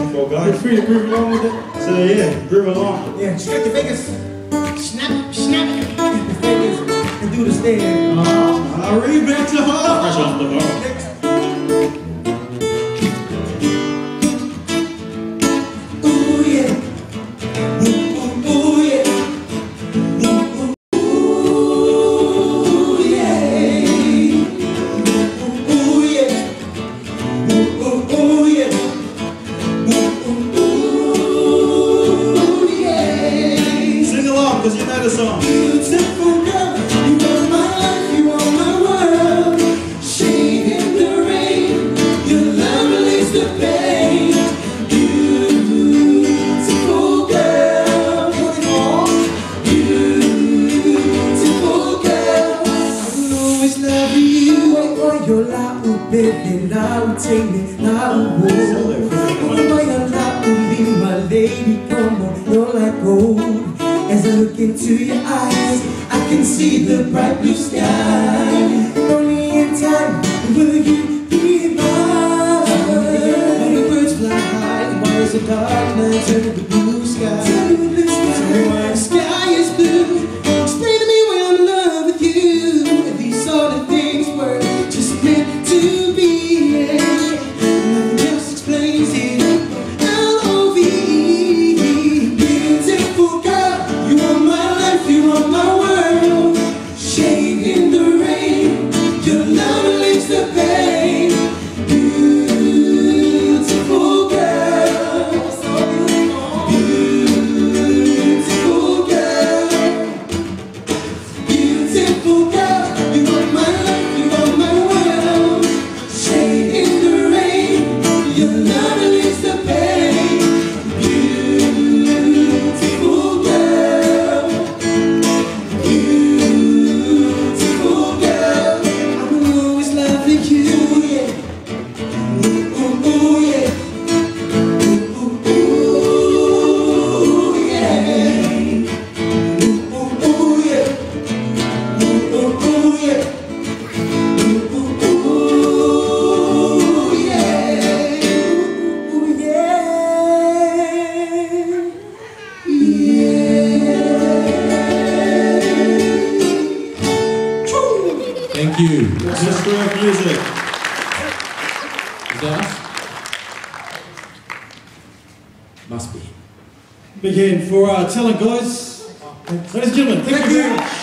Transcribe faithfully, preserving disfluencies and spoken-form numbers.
for, Feel guys. free to groove along with it. So yeah, groove along. Yeah, stretch your fingers. Snap, snap. Snap your fingers and do the stand. Uh-huh. Hurry back to home. Fresh off the bar. Next. Because you know the song. Beautiful girl, you are my life, you are my world. Shade in the rain, your love relieves the pain. Beautiful girl, beautiful girl. I will always love you. Oh, your love will baby, love will take me, love will hold. Oh, your love will be my lady, come on, you're like gold. As I look into your eyes, I can see the bright blue sky. Only in time will you be mine. When the birds fly high, and why is the dark night turn to the blue sky? Tell me the sky is blue. Explain to me why I'm in love with you. And these sort of things were just meant to be. Yeah. Nothing else explains it. L O V E. Beautiful girl. You are my life, you are my world. Shade in the rain, your love relieves the pain. Beautiful girl, beautiful girl, beautiful girl. You are my life, you are my world. Shade in the rain, your love relieves the pain. Beautiful girl. Beautiful girl, I will always love you, yeah. Ooh, ooh, ooh, yeah. Ooh, ooh, ooh, yeah. Ooh, ooh, ooh, yeah. Ooh, ooh, ooh, yeah. Ooh, ooh, ooh, yeah. Ooh, yeah. Thank you. Just for music. Is that us? Must be. Big hand for uh, talent, guys. Ladies and gentlemen, thank, Thank you very you. much.